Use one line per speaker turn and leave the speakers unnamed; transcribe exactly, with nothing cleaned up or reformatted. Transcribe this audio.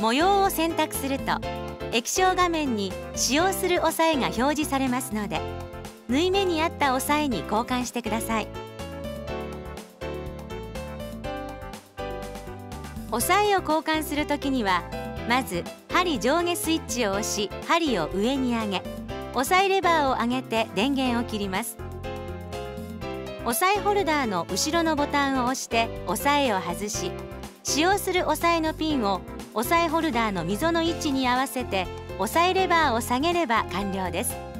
模様を選択すると液晶画面に使用する押さえが表示されますので、縫い目に合った押さえに交換してください。押さえを交換するときには、まず針上下スイッチを押し、針を上に上げ、押さえレバーを上げて電源を切ります。押さえホルダーの後ろのボタンを押して押さえを外し、使用する押さえのピンを押さえホルダーの溝の位置に合わせて押さえレバーを下げれば完了です。